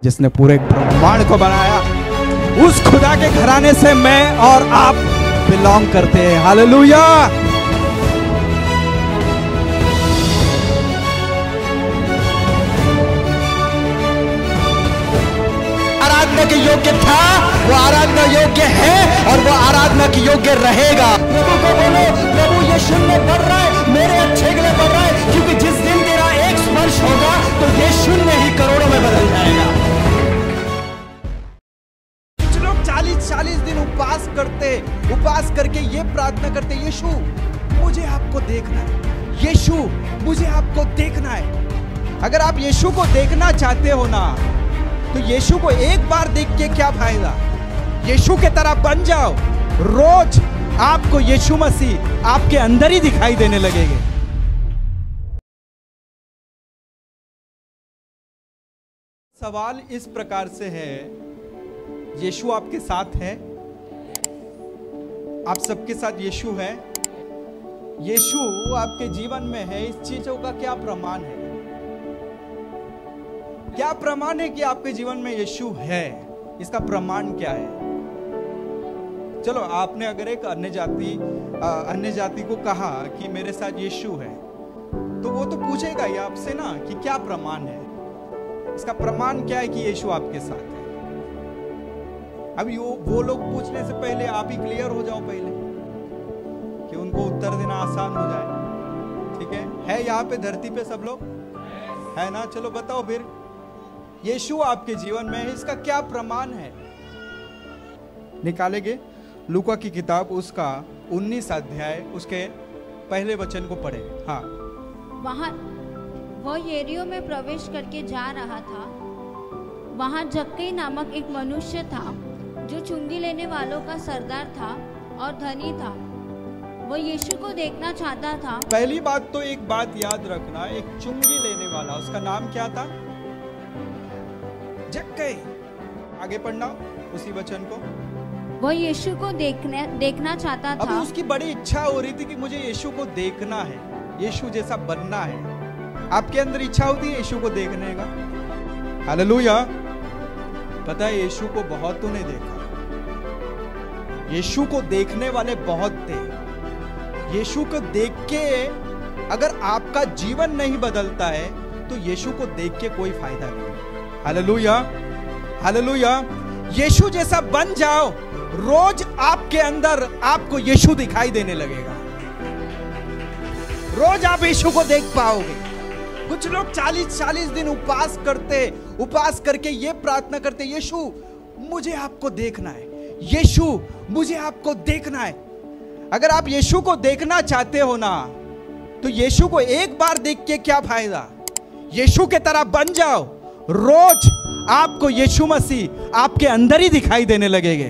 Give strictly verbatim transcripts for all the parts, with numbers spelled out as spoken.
जिसने पूरे ब्रह्मांड को बनाया, उस खुदा के घराने से मैं और आप बिलोंग करते हैं। हालेलुया। आराधना के योग्य था, वो आराधना योग्य है और वो आराधना के योग्य रहेगा। प्रभु को बोलो, प्रभु ये शून्य बढ़ रहा है, मेरे अच्छे के लिए बढ़ रहा है, क्योंकि जिस दिन तेरा एक स्पर्श होगा तो ये शून्य ही करोड़ों में बदल जाएगा। कुछ लोग चालीस चालीस दिन उपवास करते, उपवास करके ये प्रार्थना करते, यीशु मुझे आपको देखना है, यीशु मुझे आपको देखना है। अगर आप यीशु को देखना चाहते हो ना, तो यीशु को एक बार देख के क्या फायदा, यीशु के तरह बन जाओ। रोज आपको यीशु मसीह आपके अंदर ही दिखाई देने लगेंगे। सवाल इस प्रकार से है, यीशु आपके साथ है? आप सबके साथ यीशु है? यीशु आपके जीवन में है, इस चीजों का क्या प्रमाण है? क्या प्रमाण है कि आपके जीवन में यीशु है? इसका प्रमाण क्या है? चलो, आपने अगर एक अन्य जाति अन्य जाति को कहा कि मेरे साथ यीशु है, तो वो तो पूछेगा ही आपसे ना कि क्या प्रमाण है, इसका प्रमाण क्या है कि यीशु आपके साथ है। अभी वो वो लोग पूछने से पहले आप ही क्लियर हो जाओ पहले, कि उनको उत्तर देना आसान हो जाए। ठीक है, है यहाँ पे धरती पे सब लोग है ना? चलो बताओ फिर, यीशु आपके जीवन में है, इसका क्या प्रमाण है? निकालेंगे लूका की किताब, उसका उन्नीस अध्याय, उसके पहले वचन को पढ़े। हाँ, वहाँ वह यरीहो में प्रवेश करके जा रहा था। वहाँ जक्कई नामक एक मनुष्य था, जो चुंगी लेने वालों का सरदार था और धनी था। वो यीशु को देखना चाहता था। पहली बात तो एक बात याद रखना, एक चुंगी लेने वाला, उसका नाम क्या था? जक्कई। आगे पढ़ना उसी वचन को। वो यीशु को देखने देखना चाहता था। अब उसकी बड़ी इच्छा हो रही थी कि मुझे यीशु को देखना है, यीशु जैसा बनना है। आपके अंदर इच्छा होती है यीशु को देखने का? हालेलुया। पता है, यीशु को बहुतों ने देखा, यीशु को देखने वाले बहुत थे। यीशु को देख के अगर आपका जीवन नहीं बदलता है, तो यीशु को देख के कोई फायदा नहीं। Hallelujah, hallelujah. यीशु जैसा बन जाओ, रोज आपके अंदर आपको यीशु दिखाई देने लगेगा, रोज आप यीशु को देख पाओगे। कुछ लोग चालीस चालीस दिन उपवास करते, उपवास करके ये प्रार्थना करते, यीशु मुझे आपको देखना है, यीशु मुझे आपको देखना है। अगर आप यीशु को देखना चाहते हो ना, तो यीशु को एक बार देख के क्या फायदा, यीशु के तरह बन जाओ। रोज आपको यीशु मसीह आपके अंदर ही दिखाई देने लगेंगे।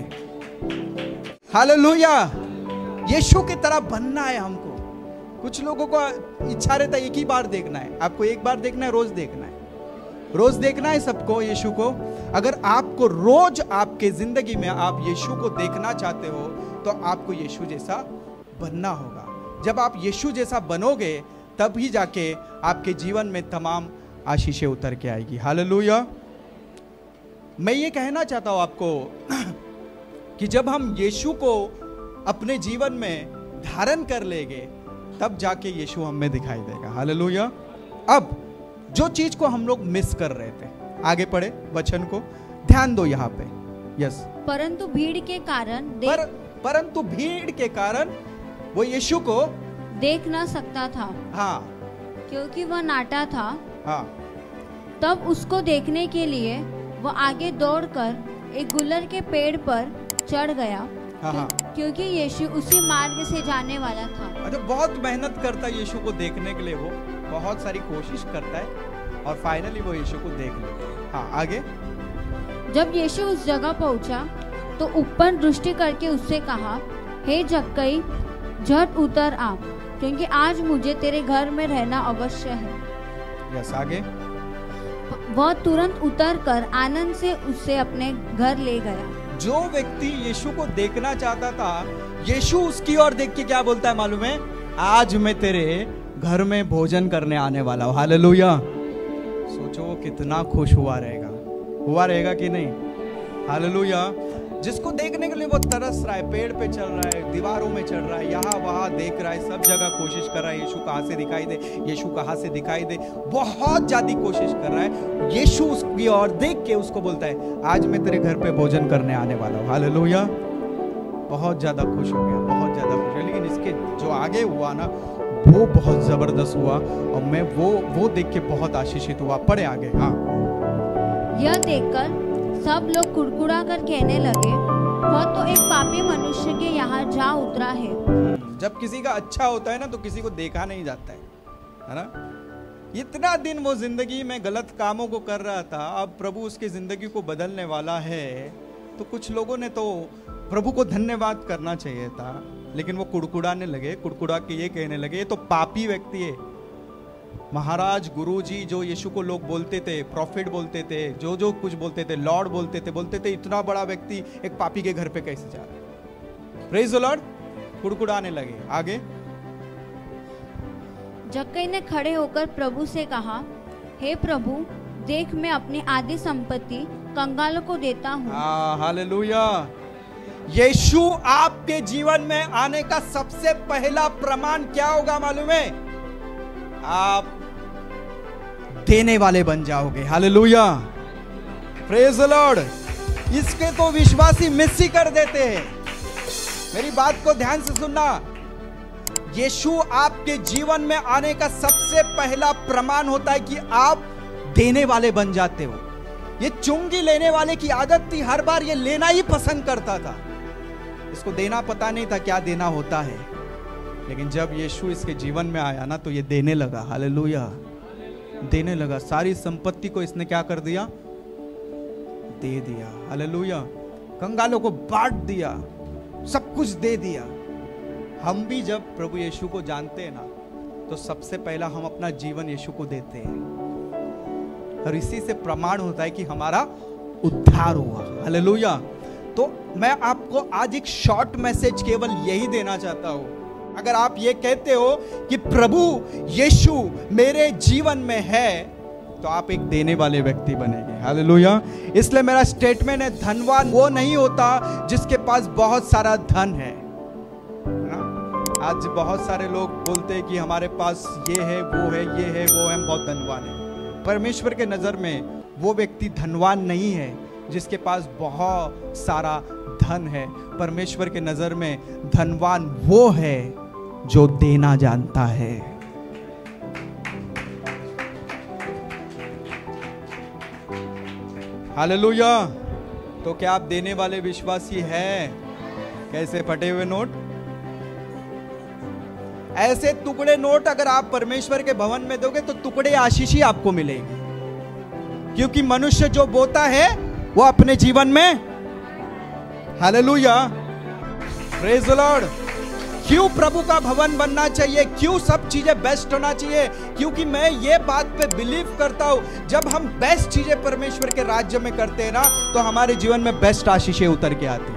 हालेलुया। यीशु की तरह बनना है हमको। कुछ लोगों को इच्छा रहता है एक ही बार देखना है, आपको एक बार देखना है, रोज देखना है, रोज देखना है सबको यीशु को। अगर आपको रोज आपके जिंदगी में आप यीशु को देखना चाहते हो, तो आपको यीशु जैसा बनना होगा। जब आप यीशु जैसा बनोगे, तब ही जाके आपके जीवन में तमाम आशीषें उतर के आएगी। हालेलुया। मैं ये कहना चाहता हूं आपको कि जब हम यीशु को अपने जीवन में धारण कर लेंगे, तब जाके यीशु हमें दिखाई देगा। हालेलुया। अब जो चीज को हम लोग मिस कर रहे थे, आगे पढ़े वचन को, ध्यान दो यहाँ पे। यस। परंतु भीड़ के कारण देख पर, परंतु भीड़ के कारण वो यीशु को देख ना सकता था। हाँ, क्योंकि वह नाटा था। हाँ। तब उसको देखने के लिए वो आगे दौड़कर एक गुलर के पेड़ पर चढ़ गया। हाँ, हाँ। क्योंकि यीशु उसी मार्ग से जाने वाला था। अच्छा, बहुत मेहनत करता है यीशु को देखने के लिए, वो बहुत सारी कोशिश करता है और फाइनली वो यीशु को देख लेता है। हाँ, आगे। जब यीशु उस जगह पहुंचा, तो ऊपर दृष्टि करके उससे कहा, हे जक्कई, झट उतर आ, क्योंकि आज मुझे तेरे घर में रहना अवश्य है। यस, आगे। वह तुरंत उतरकर आनंद से उससे अपने घर ले गया। जो व्यक्ति यीशु को देखना चाहता था, यीशु उसकी ओर देख के क्या बोलता है मालूम है? आज मैं तेरे घर में भोजन करने आने वाला हूं। हालेलुया। सोचो वो कितना खुश हुआ रहेगा। हुआ रहेगा कि नहीं? हालेलुया। जिसको देखने के लिए वो तरस रहा है, पेड़ पे चल रहा है, दीवारों में चढ़ रहा है, यहाँ वहाँ देख रहा है, सब जगह कोशिश कर रहा है यीशु कहाँ से दिखाई दे, यीशु कहाँ से दिखाई दे, बहुत ज्यादा कोशिश कर रहा है। यीशु उसकी ओर देख के उसको बोलता है, आज मैं तेरे घर पे भोजन करने आने वाला हूँ। हालेलुया। बहुत ज्यादा खुश हो गया, बहुत ज्यादा खुश है। लेकिन इसके जो आगे हुआ ना, वो बहुत जबरदस्त हुआ और मैं वो वो देख के बहुत आशीषित हुआ। पढ़े आगे। हाँ, यह देखकर सब लोग कुड़कुड़ा कर कहने लगे, वह तो एक पापी मनुष्य के यहाँ जा उतरा है। जब किसी का अच्छा होता है ना तो किसी को देखा नहीं जाता है, है ना? इतना दिन वो जिंदगी में गलत कामों को कर रहा था, अब प्रभु उसकी जिंदगी को बदलने वाला है, तो कुछ लोगों ने तो प्रभु को धन्यवाद करना चाहिए था, लेकिन वो कुड़कुड़ाने लगे, कुड़कुड़ा के ये कहने लगे, ये तो पापी व्यक्ति है। महाराज, गुरुजी जो यीशु को लोग बोलते थे, प्रॉफिट बोलते थे, जो जो कुछ बोलते थे, लॉर्ड बोलते थे, बोलते थे इतना बड़ा व्यक्ति एक पापी के घर पे कैसे जा रहा है? Praise the Lord. कुड़कुड़ाने लगे। आगे। जक्कई ने खड़े होकर प्रभु से कहा, हे प्रभु, देख मैं अपनी आधी संपत्ति कंगालों को देता हूँ। हालेलुया। यीशु आपके जीवन में आने का सबसे पहला प्रमाण क्या होगा मालूम है? आप देने वाले बन जाओगे। हालेलुया। Praise the Lord. इसके तो विश्वासी मिस ही कर देते हैं। मेरी बात को ध्यान से सुनना। यीशु आपके जीवन में आने का सबसे पहला प्रमाण होता है कि आप देने वाले बन जाते हो। ये चुंगी लेने वाले की आदत थी, हर बार ये लेना ही पसंद करता था, इसको देना पता नहीं था क्या देना होता है। लेकिन जब यीशु इसके जीवन में आया ना तो ये देने लगा। हालेलुया। देने लगा। सारी संपत्ति को इसने क्या कर दिया? दे दिया। हालेलुया। कंगालों को बांट दिया, सब कुछ दे दिया। हम भी जब प्रभु यीशु को जानते हैं ना तो सबसे पहला हम अपना जीवन यीशु को देते हैं, और इसी से प्रमाण होता है कि हमारा उद्धार हुआ। हालेलुया। तो मैं आपको आज एक शॉर्ट मैसेज केवल यही देना चाहता हूं। अगर आप ये कहते हो कि प्रभु यीशु मेरे जीवन में है, तो आप एक देने वाले व्यक्ति बनेंगे। हालेलुया। इसलिए मेरा स्टेटमेंट है, धनवान वो नहीं होता जिसके पास बहुत सारा धन है। आज बहुत सारे लोग बोलते हैं कि हमारे पास ये है, वो है, ये है, वो है, हम बहुत धनवान है। परमेश्वर के नजर में वो व्यक्ति धनवान नहीं है जिसके पास बहुत सारा धन है। परमेश्वर के नजर में धनवान वो है जो देना जानता है। हालेलुया। तो क्या आप देने वाले विश्वासी हैं? कैसे फटे हुए नोट? ऐसे टुकड़े नोट अगर आप परमेश्वर के भवन में दोगे तो टुकड़े आशीष ही आपको मिलेगी, क्योंकि मनुष्य जो बोता है वो अपने जीवन में। हालेलुया। Praise the Lord. क्यों प्रभु का भवन बनना चाहिए? क्यों सब चीजें बेस्ट होना चाहिए? क्योंकि मैं ये बात पे बिलीव करता हूं, जब हम बेस्ट चीजें परमेश्वर के राज्य में करते हैं ना तो हमारे जीवन में बेस्ट आशीषें उतर के आती हैं।